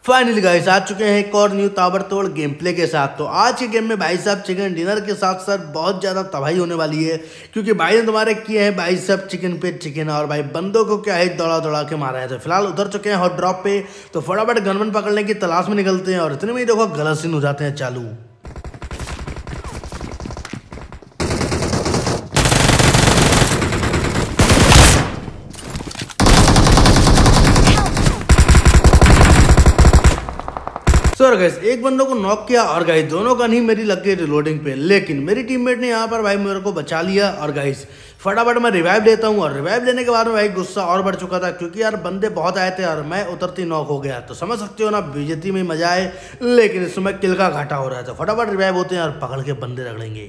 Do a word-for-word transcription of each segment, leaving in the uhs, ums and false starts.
Finally guys आ चुके हैं एक और न्यू ताबड़तोड़ गेम प्ले के साथ। तो आज के गेम में भाई साहब चिकन डिनर के साथ साथ बहुत ज़्यादा तबाही होने वाली है, क्योंकि भाई ने तुम्हारे किए हैं भाई साहब चिकन पे चिकन और भाई बंदों को क्या है दौड़ा दौड़ा के मारा है। तो फिलहाल उतर चुके हैं हॉट ड्रॉप पे, तो फटाफट गनमन पकड़ने की तलाश में निकलते हैं और इतने में ही देखो गलत सीन हो जाते हैं चालू। सर so, गाइस एक बंदों को नॉक किया और गाइस दोनों गन ही मेरी लग गई रिलोडिंग पे, लेकिन मेरी टीममेट ने यहाँ पर भाई मेरे को बचा लिया। और गाइस फटाफट मैं रिवाइव लेता हूँ और रिवाइव लेने के बाद में भाई गुस्सा और बढ़ चुका था, क्योंकि यार बंदे बहुत आए थे और मैं उतरती नॉक हो गया। तो समझ सकते हो ना, बेइज्जती में मजा आए, लेकिन इस समय किल का घाटा हो रहा है। तो फटाफट रिवाइव होते हैं और पकड़ के बंदे रगड़ेंगे।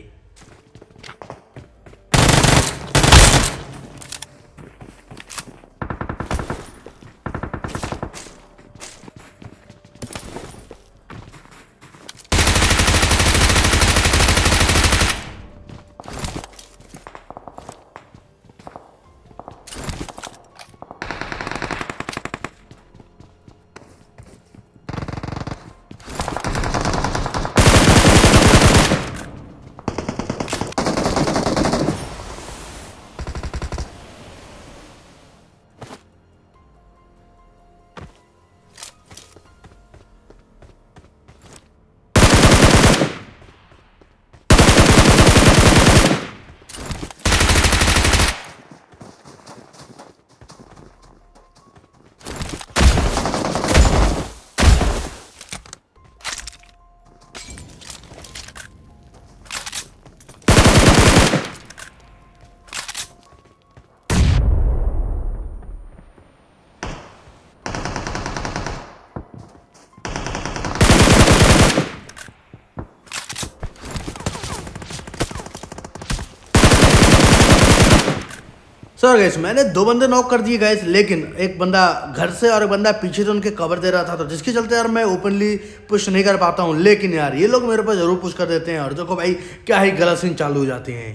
सर गाइस मैंने दो बंदे नॉक कर दिए गाइस, लेकिन एक बंदा घर से और एक बंदा पीछे से उनके कवर दे रहा था, तो जिसके चलते यार मैं ओपनली पुश नहीं कर पाता हूं। लेकिन यार ये लोग मेरे पर जरूर पुश कर देते हैं और देखो भाई क्या ही गलत सीन चालू हो जाते हैं।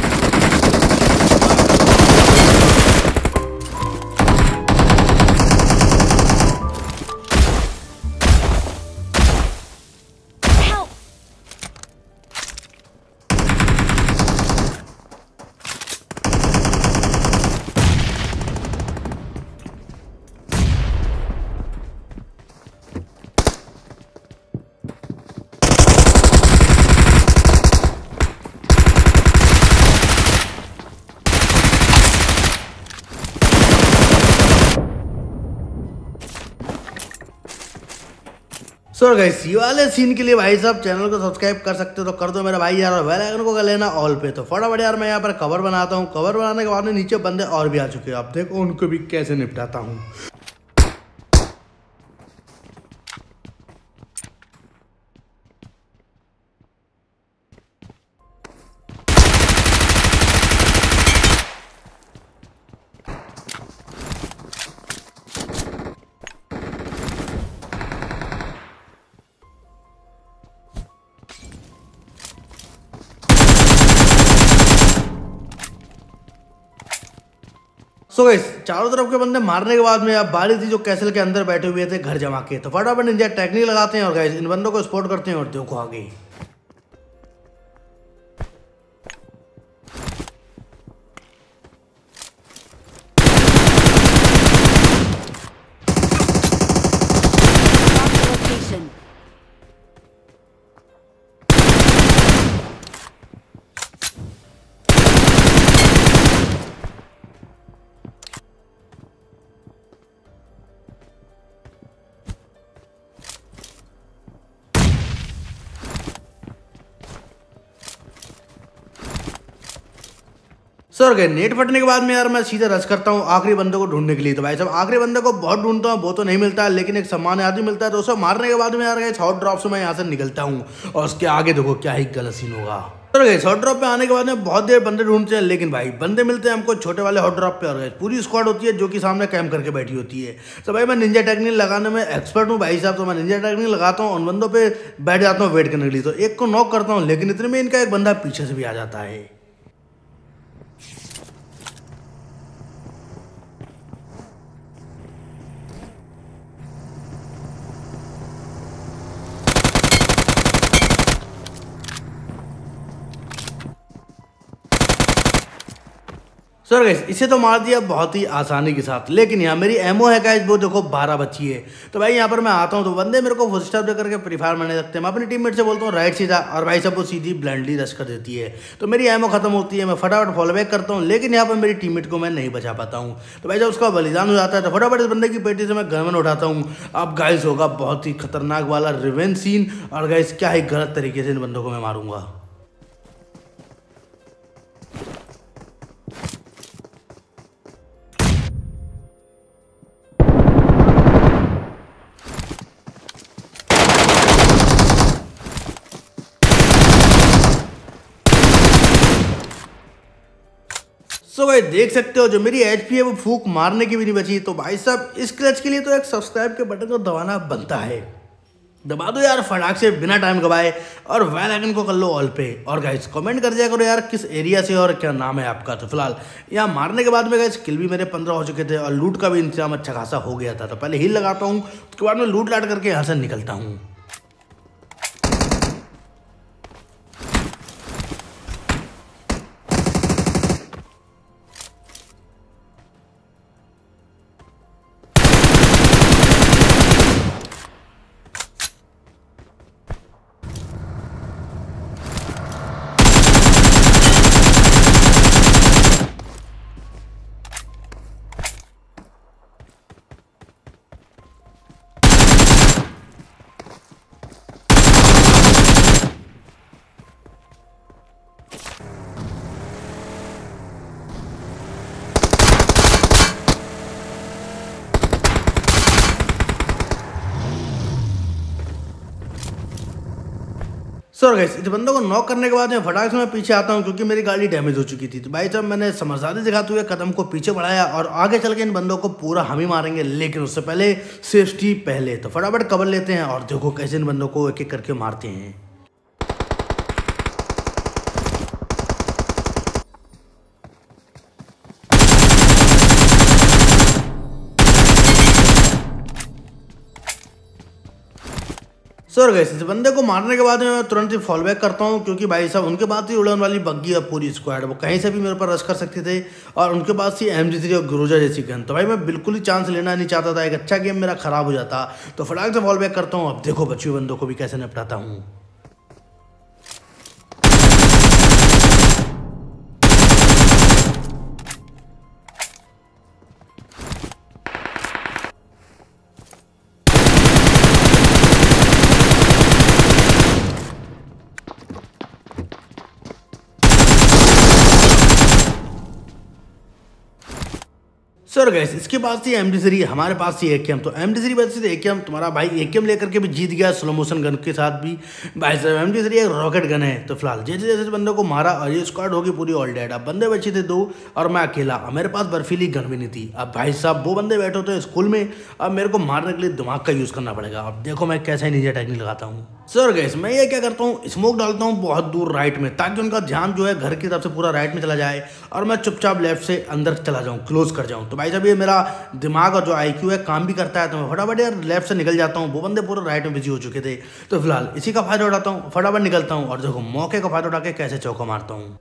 सो गाइस ये वाले सीन के लिए भाई साहब चैनल को सब्सक्राइब कर सकते हो तो कर दो मेरा भाई यार, और बेल आइकन को कर लेना ऑल पे। तो फटाफट यार मैं यहाँ पर कवर बनाता हूँ। कवर बनाने के बाद में नीचे बंदे और भी आ चुके हैं, आप देखो उनको भी कैसे निपटाता हूँ। सो गाइस चारों तरफ के बंदे मारने के बाद में अब बारी थी जो कैसल के अंदर बैठे हुए थे घर जमा के। तो फटाफट निंजा टेक्निक लगाते हैं और गाइस इन बंदों को स्पॉट करते हैं और देखो आगे। सर गए नेट फटने के बाद में यार मैं सीधा रश करता हूँ आखिरी बंदे को ढूंढने के लिए। तो भाई साहब आखिरी बंदे को बहुत ढूंढता हूँ, वो तो नहीं मिलता है, लेकिन एक सामान्य आदमी मिलता है। तो उसे मारने के बाद में यार गए हॉट ड्रॉप से मैं यहाँ से निकलता हूँ और उसके आगे देखो क्या ही गलत सीन होगा। सर गए हॉट ड्रॉप पे आने के बाद में बहुत देर बंदे ढूंढते हैं, लेकिन भाई बंदे मिलते हैं हमको छोटे वाले हॉट ड्रॉप पे। और गए पूरी स्क्वाड होती है जो कि सामने कैम्प करके बैठी होती है। तो भाई मैं निंजा टेक्निक लगाने में एक्सपर्ट हूँ भाई साहब। तो मैं निंजा टेक्निक लगाता हूँ, उन बंदों पे बैठ जाता हूँ वेट करने के लिए। तो एक को नॉक करता हूँ, लेकिन इतने में इनका एक बंदा पीछे से भी आ जाता है। सर गाइस इसे तो मार दिया बहुत ही आसानी के साथ, लेकिन यहाँ मेरी एमओ है गाइस वो देखो बारह बची है। तो भाई यहाँ पर मैं आता हूँ तो बंदे मेरे को फुल स्टॉप दे करके फ्री फायर मारने लगते हैं। मैं अपनी टीममेट से बोलता हूँ राइट सीधा, और भाई सब वो सीधी ब्लाइंडली रश कर देती है। तो मेरी एमओ खत्म होती है, मैं फटाफट फॉलो बैक करता हूँ, लेकिन यहाँ पर मेरी टीममेट को मैं नहीं बचा पाता हूँ। तो भाई जब उसका बलिदान हो जाता है तो फटाफट इस बंदे की पेटी से मैं गन उठाता हूँ। अब गाइस होगा बहुत ही खतरनाक वाला रिवेंज सीन, और गाइस क्या ही गलत तरीके से इन बंदों को मैं मारूंगा। सो भाई देख सकते हो जो मेरी एचपी है वो फूक मारने की भी नहीं बची। तो भाई साहब इस क्लच के लिए तो एक सब्सक्राइब के बटन को दबाना बनता है, दबा दो यार फटाक से बिना टाइम गवाए, और बेल आइकन को कर लो ऑल पे। और गाइस कमेंट कर दिया करो यार किस एरिया से और क्या नाम है आपका। तो फिलहाल यहाँ मारने के बाद में गाइस किल भी मेरे पंद्रह हो चुके थे, और लूट का भी इंतजाम अच्छा खासा हो गया था। तो पहले हील लगाता हूँ, उसके बाद में लूट लाट करके यहाँ से निकलता हूँ। सर गाइस इस बंदों को नॉक करने के बाद मैं फटाक से मैं पीछे आता हूँ, क्योंकि मेरी गाड़ी डैमेज हो चुकी थी। तो भाई साहब मैंने समझदारी दिखाते हुए कदम को पीछे बढ़ाया, और आगे चल के इन बंदों को पूरा हम ही मारेंगे, लेकिन उससे पहले सेफ्टी पहले। तो फटाफट कवर लेते हैं और देखो कैसे इन बंदों को एक एक करके मारते हैं। सर गाइस इस बंदे को मारने के बाद में मैं तुरंत ही फॉल बैक करता हूँ, क्योंकि भाई साहब उनके पास ही उड़न वाली बग्गी है पूरी स्क्वाड, वो कहीं से भी मेरे पर रश कर सकते थे, और उनके पास ही एम जी थ्री और ग्रोजा जैसी गन। तो भाई मैं बिल्कुल ही चांस लेना नहीं चाहता था, एक अच्छा गेम मेरा खराब हो जाता। तो फटाक से फॉल बैक करता हूँ। अब देखो बच्चे बंदों को भी कैसे निपटाता हूँ। सर गैस इसके पास थी एम डी थ्री, हमारे पास थी ए के एम। तो एम डी थ्री बची थी ए के एम, तुम्हारा भाई ए के एम लेकर के भी जीत गया स्लो मोशन गन के साथ भी। भाई साहब एम डी थ्री एक रॉकेट गन है। तो फिलहाल जैसे जैसे बंदे को मारा और ये स्क्वाड होगी पूरी ऑल डेड। अब बंदे बचे थे दो और मैं अकेला, अब मेरे पास बर्फीली गन भी नहीं थी। अब भाई साहब वो बंदे बैठे होते स्कूल में, अब मेरे को मारने के लिए दिमाग का यूज़ करना पड़ेगा। अब देखो मैं कैसे निंजा टेक्निक लगाता हूँ। सर गैस मैं ये क्या करता हूँ, स्मोक डालता हूँ बहुत दूर राइट में, ताकि उनका ध्यान जो है घर की तरफ से पूरा राइट में चला जाए, और मैं चुपचाप लेफ्ट से अंदर चला जाऊँ, क्लोज कर जाऊँ। तो भाई साहब ये मेरा दिमाग और जो आई क्यू है काम भी करता है। तो मैं फटाफट यार लेफ्ट से निकल जाता हूँ, वो बंदे पूरे राइट में बिजी हो चुके थे। तो फिलहाल इसी का फायदा उठाता हूँ, फटाफट निकलता हूँ, और देखो मौके का फायदा उठा के कैसे चौका मारता हूँ।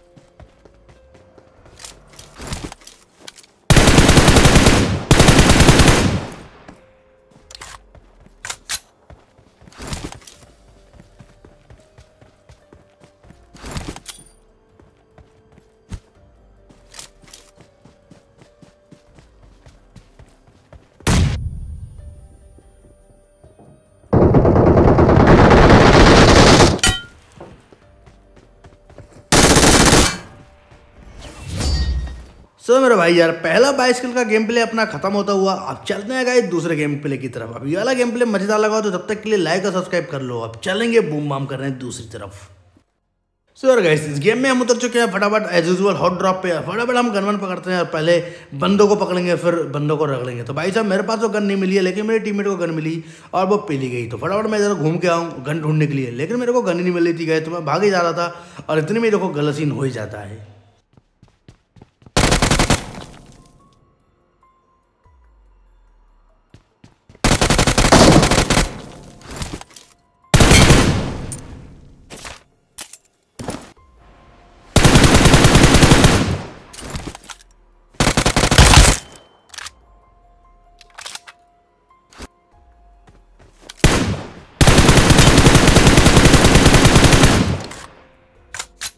सो मेरे भाई यार पहला बाइसिकल का गेम प्ले अपना खत्म होता हुआ, अब चलते हैं गाइस दूसरे गेम प्ले की तरफ। अब ये वाला गेम प्ले मजेदार लगा तो तब तक के लिए लाइक और सब्सक्राइब कर लो। अब चलेंगे बूम बाम कर रहे हैं दूसरी तरफ। सो यार गाइस इस गेम में हम उतर चुके हैं फटाफट एज यूजुअल हॉट ड्रॉप पे। फटाफट हम गन वन पकड़ते हैं और पहले बंदों को पकड़ेंगे फिर बंदों को रख लेंगे। तो भाई साहब मेरे पास तो गन नहीं मिली है, लेकिन मेरे टीममेट को गन मिली और वो पीली गई। तो फटाफट मैं इधर घूम के आऊँ गन ढूंढने के लिए, लेकिन मेरे को गन ही नहीं मिल रही थी गए, तो मैं भाग ही जा रहा था, और इतने में देखो गलत सीन हो ही जाता है।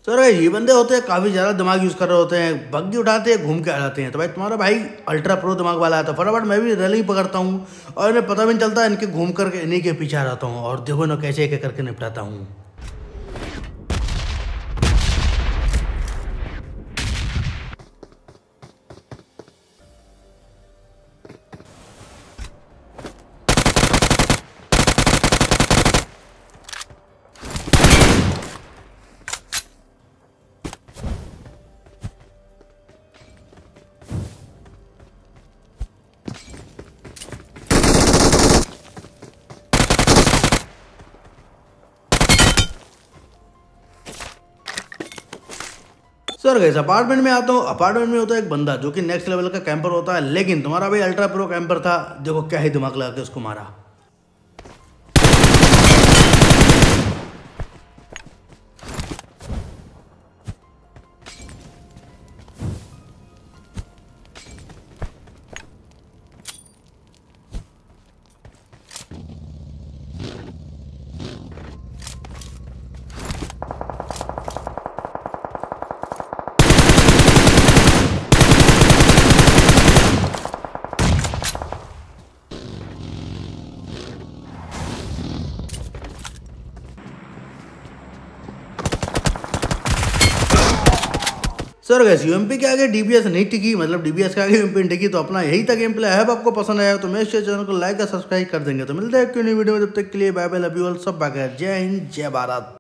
सर ये बंदे होते हैं काफ़ी ज़्यादा दिमाग यूज़ कर रहे होते हैं, बग्गी उठाते हैं, घूम के आ जाते हैं। तो भाई तुम्हारा भाई अल्ट्रा प्रो दिमाग वाला है, तो फटाफट मैं भी रैली पकड़ता हूँ और इन्हें पता भी नहीं चलता, इनके घूम करके इन्हीं के पीछे आ जाता हूँ और देखो ना कैसे एक एक करके निपटाता हूँ। सर गैस अपार्टमेंट में आता हूँ। अपार्टमेंट में होता है एक बंदा जो कि नेक्स्ट लेवल का कैंपर होता है, लेकिन तुम्हारा भाई अल्ट्रा प्रो कैंपर था। देखो क्या ही दिमाग लगा के उसको मारा। सर गैस यूएमपी के आगे डीबीएस नहीं टिकी, मतलब डीबीएस के आगे यूएमपी नहीं टिकी। तो अपना यही था गेम प्ले। है आपको पसंद आया तो मेरे चैनल को लाइक और सब्सक्राइब कर देंगे। तो मिलते हैं क्यों नहीं वीडियो में, तब तक के लिए bye bye, love you all, सब बाय। जय हिंद, जय भारत।